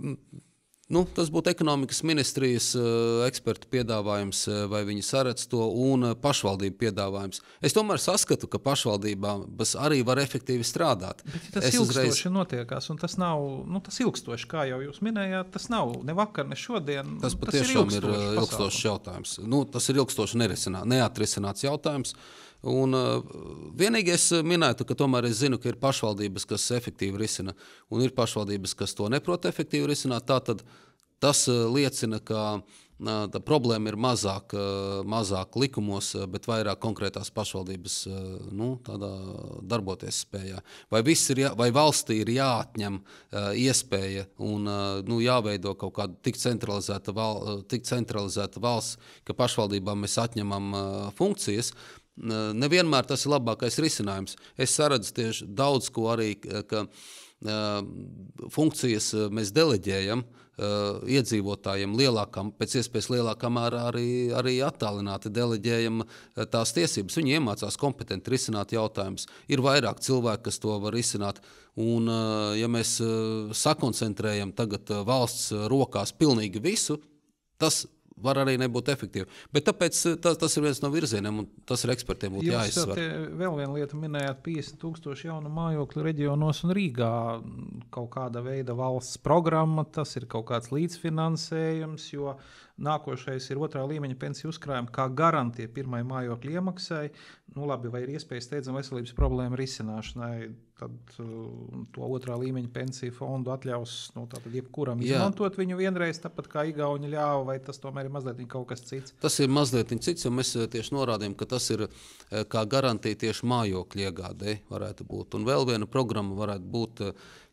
Nu, tas būtu ekonomikas ministrijas ekspertu piedāvājums, vai viņi saredz to, un pašvaldību piedāvājums. Es tomēr saskatu, ka pašvaldībām arī var efektīvi strādāt. Bet ja tas es ilgstoši uzreiz... notiekās, un tas nav, nu, tas ilgstoši, kā jau jūs minējāt, tas nav ne vakar, ne šodien. Tas patiešām ir ilgstošs jautājums. Nu, tas ir ilgstoši neatrisināts jautājums. Un uh, vienīgi es minētu, ka tomēr es zinu, ka ir pašvaldības, kas efektīvi risina, un ir pašvaldības, kas to neprot efektīvi risināt. Tātad tas uh, liecina, ka uh, tā problēma ir mazāk, uh, mazāk likumos, uh, bet vairāk konkrētās pašvaldības uh, nu, tādā darboties spējā. Vai, viss ir jā, vai valstī ir jāatņem uh, iespēja un uh, nu, jāveido kaut kāda tik centralizēta, val, uh, tik centralizēta valsts, ka pašvaldībām mēs atņemam uh, funkcijas. Nevienmēr tas ir labākais risinājums. Es saredzu tieši daudz, ko arī, ka uh, funkcijas mēs deleģējam uh, iedzīvotājiem lielākam, pēc iespējas lielākā mērā arī, arī attālināti deleģējam uh, tās tiesības. Viņi iemācās kompetenti risināt jautājumus. Ir vairāk cilvēku, kas to var risināt. Un, uh, ja mēs uh, sakoncentrējam tagad uh, valsts rokās pilnīgi visu, tas var arī nebūt efektīvi. Bet tāpēc tas, tas ir viens no virzieniem, un tas ir ekspertiem būtu jāizsver. Jūs vēl viena lieta minējāt piecdesmit tūkstoši jaunu mājokļu reģionos un Rīgā. Kaut kāda veida valsts programma, tas ir kaut kāds līdzfinansējums, jo nākošais ir otrā līmeņa pensiju uzkrājuma kā garantija pirmai mājokļu iemaksai. Nu labi, vai ir iespējas steidzama veselības problēma risināšanai, tad uh, to otrā līmeņa pensiju fondu atļaus nu, tātad jebkuram Jā. izmantot viņu vienreiz, tāpat kā Igauni ļāva, vai tas tomēr ir mazliet kaut kas cits? Tas ir mazliet cits, jo mēs tieši norādījām, ka tas ir kā garantija tieši mājokļu iegādē varētu būt. Un vēl viena programma varētu būt,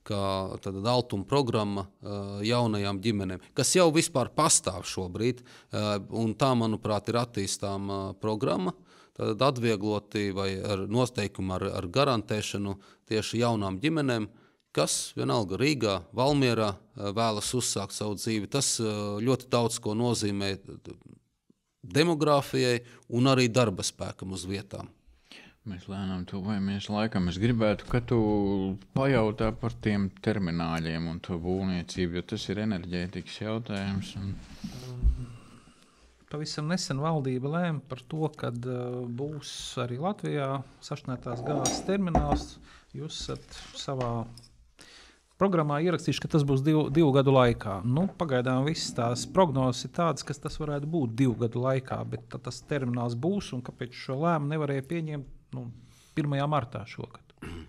kā tad altuma programma uh, jaunajām ģimenēm, kas jau vispār pastāv šobrīd, uh, un tā, manuprāt, ir attīstāma uh, programma, tad atviegloti vai ar noteikumu ar, ar garantēšanu tieši jaunām ģimenēm, kas vienalga Rīgā, Valmierā uh, vēlas uzsākt savu dzīvi. Tas uh, ļoti daudz ko nozīmē demogrāfijai un arī darba spēkam uz vietām. Mēs lēnām tuvojamies laikam. Es gribētu, ka tu pajautā par tiem termināļiem un to būvniecību, jo tas ir enerģētikas jautājums. Un... Pavisam nesen valdība lēma par to, ka uh, būs arī Latvijā sašķeltās gāzes termināls. Jūs esat savā programmā ierakstījuši, ka tas būs divu, divu gadu laikā. Nu, pagaidām visas tās prognozes ir tādas, ka tas varētu būt divu gadu laikā, bet tas termināls būs un kāpēc šo lēmumu nevarēja pieņemt nu, pirmajā martā šogad.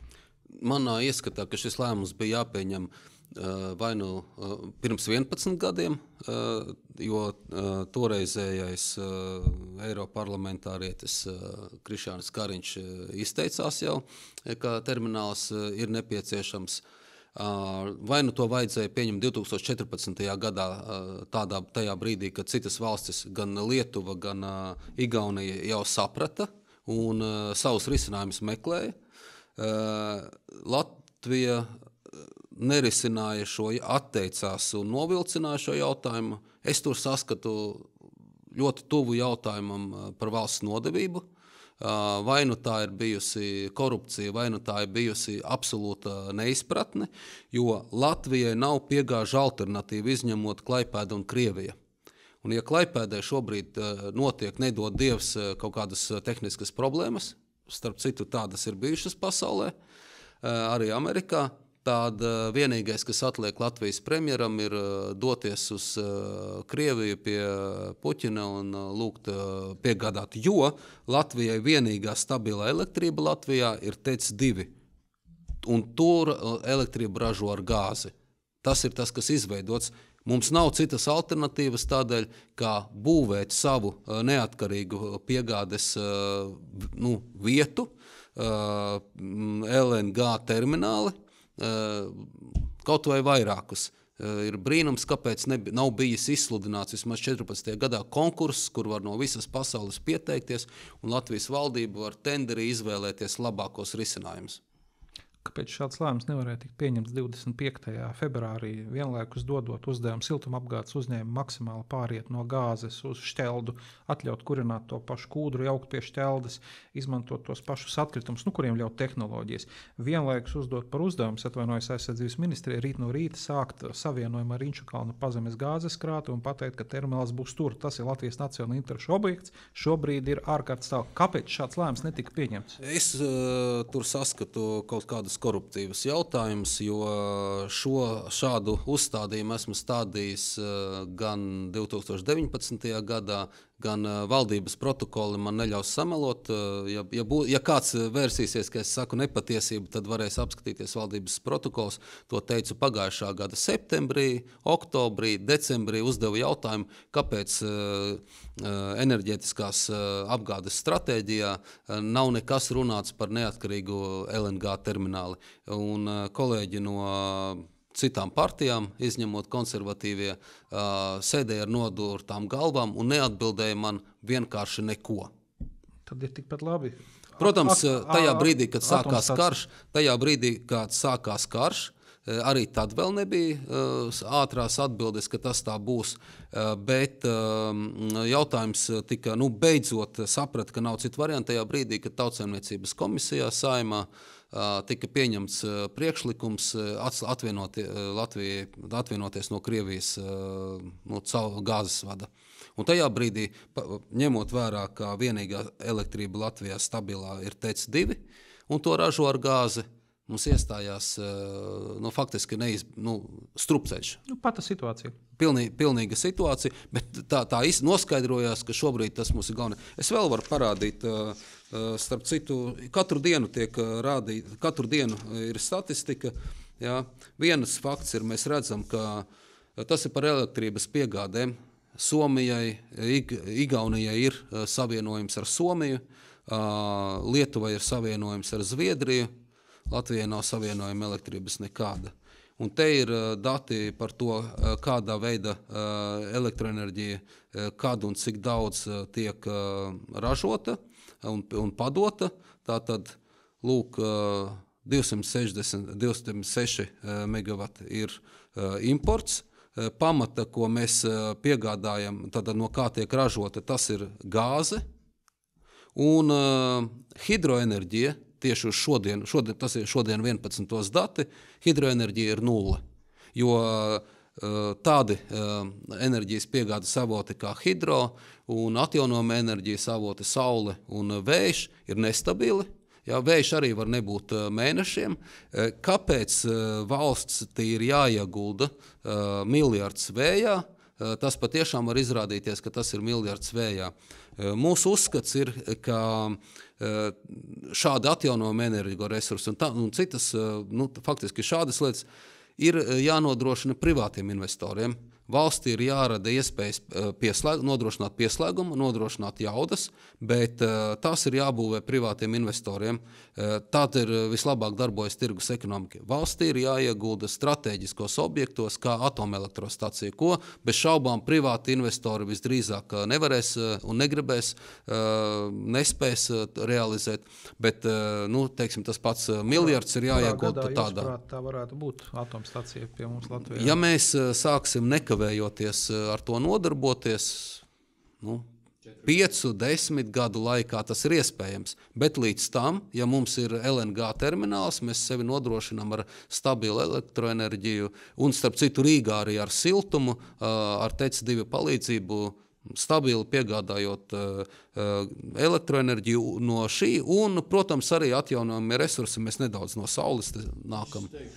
Manā ieskatā, ka šis lēmums bija jāpieņem uh, vai nu uh, pirms vienpadsmit gadiem, uh, jo uh, toreizējais uh, eiroparlamentārietis uh, Krišjānis Kariņš uh, izteicās jau, ka termināls uh, ir nepieciešams. Uh, vai nu to vajadzēja pieņemt divi tūkstoši četrpadsmitajā gadā, uh, tādā, tajā brīdī, kad citas valstis, gan Lietuva, gan uh, Igaunija jau saprata, un uh, savus risinājumus meklēja. Uh, Latvija nerisināja šo, atteicās un novilcināja šo jautājumu. Es tur saskatu ļoti tuvu jautājumam par valsts nodevību. Uh, vai nu tā ir bijusi korupcija, vai nu tā ir bijusi absolūta neizpratne, jo Latvijai nav piegāžu alternatīva izņemot Klaipēdu un Krieviju. Un, ja Klaipēdē šobrīd uh, notiek, nedod Dievs, uh, kaut kādas uh, tehniskas problēmas, starp citu tādas ir bijušas pasaulē, uh, arī Amerikā, tad uh, vienīgais, kas atliek Latvijas premjeram, ir uh, doties uz uh, Krieviju pie Puķina un uh, lūgt uh, piegādāt, jo Latvijai vienīgā stabilā elektrība Latvijā ir T E C divi, un tur uh, elektrību ražo ar gāzi. Tas ir tas, kas izveidots. Mums nav citas alternatīvas tādēļ, kā būvēt savu uh, neatkarīgu piegādes uh, nu, vietu, uh, L N G termināli, uh, kaut vai vairākus. Uh, ir brīnums, kāpēc nebi, nav bijis izsludināts vismaz četrpadsmitajā gadā konkurss, kur var no visas pasaules pieteikties, un Latvijas valdība var tenderī izvēlēties labākos risinājumus. Kāpēc šāds lēmums nevarēja tikt pieņemts divdesmit piektajā februārī, vienlaikus dodot uzdevumu siltumapgādes uzņēmumu maksimāli pāriet no gāzes uz šķeldu, atļaut kurināt to pašu kūdru, jaukt pie šķeldes, izmantot tos pašus atkritumus, nu, kuriem ļaut tehnoloģijas. Vienlaikus uzdot par uzdevumu, atvainojas aizsardzības ministrija, rīt no rīta sākt savienojumu ar Inčukalnu pazemes gāzes krātu un pateikt, ka termināls būs tur. Tas ir Latvijas nacionāla interešu objekts. Šobrīd ir ārkārtas stāvoklis. Kāpēc šāds lēmums netika pieņemts? Es uh, tur saskatu kaut kādas koruptīvas jautājums, jo šo šādu uzstādījumu esmu stādījis gan divi tūkstoši deviņpadsmitajā gadā, gan valdības protokoli man neļaus samelot. Ja, ja, bū, ja kāds vērsīsies, ka es saku nepatiesību, tad varēs apskatīties valdības protokols. To teicu pagājušā gada septembrī, oktobrī, decembrī uzdevu jautājumu, kāpēc uh, enerģētiskās uh, apgādes stratēģijā uh, nav nekas runāts par neatkarīgu L N G termināli. Un uh, kolēģi no uh, citām partijām, izņemot konservatīvie, uh, sēdēja ar nodurtām galvām un neatbildēja man vienkārši neko. Tad ir tikpat labi. Protams, tajā brīdī, kad sākās karš, tajā brīdī, kad sākās karš, arī tad vēl nebija uh, ātrās atbildes, ka tas tā būs, uh, bet uh, jautājums tika, nu, beidzot saprat, ka nav citu variantu tajā brīdī, kad Tautsaimniecības komisijā Saeimā uh, tika pieņemts uh, priekšlikums uh, atvienoti, uh, Latvijai, atvienoties no Krievijas uh, no caur gāzes vada. Un tajā brīdī, pa, ņemot vērā, ka vienīgā elektrība Latvijā stabilā ir T E C divi, un to ražo ar gāzi, mums iestājās nu, faktiski neiz, nu, strupceļš. Nu, pata situācija. Pilnī, pilnīga situācija, bet tā, tā noskaidrojās, ka šobrīd tas mums ir galvenais. Es vēl varu parādīt, starp citu, katru dienu tiek rādīt, katru dienu ir statistika. Jā. Vienas fakts ir, mēs redzam, ka tas ir par elektrības piegādēm. Somijai, Ig, Igaunijai ir savienojums ar Somiju, Lietuvai ir savienojums ar Zviedriju, Latvijai nav savienojuma elektrības nekāda. Un te ir dati par to, kādā veida elektroenerģija, kad un cik daudz tiek ražota un, un padota. Tātad, lūk, divsimt sešdesmit, divsimt seši megavati ir imports. Pamata, ko mēs piegādājam, tad no kā tiek ražota, tas ir gāze un hidroenerģija. Tieši uz šodien, šodien, tas ir šodien vienpadsmitos dati, hidroenerģija ir nulle. Jo tādi enerģijas piegādes avoti kā hidro un atjaunojama enerģijas avoti saule un vējš ir nestabili. Jā, vējš arī var nebūt mēnešiem. Kāpēc valsts ir jāiegulda miljards vējā? Tas patiešām var izrādīties, ka tas ir miljards vējā. Mūsu uzskats ir, ka šādi atjaunojami energoresursi un, tā, un citas, nu, faktiski šādas lietas ir jānodrošina privātiem investoriem. Valstī ir jārada iespējas pieslēg, nodrošināt pieslēgumu, nodrošināt jaudas, bet tās ir jābūvē privātiem investoriem. Tāda ir vislabāk darbojas tirgus ekonomika. Valstī ir jāiegulda strateģiskos objektos, kā atomelektrostacija, ko bez šaubām privāti investori visdrīzāk nevarēs un negribēs, nespēs realizēt, bet, nu, teiksim, tas pats miljards ir jāiegulda tādā. Tā varētu būt atomstacija pie mums Latvijā. Ja mēs sāksim nekavējoties ar to nodarboties, nu, piecu, desmit gadu laikā tas ir iespējams, bet līdz tam, ja mums ir L N G termināls, mēs sevi nodrošinām ar stabilu elektroenerģiju un, starp citu, Rīgā arī ar siltumu, ar T E C divi palīdzību, stabili piegādājot elektroenerģiju no šī un, protams, arī atjaunojamie resursi, mēs nedaudz no saules nākam.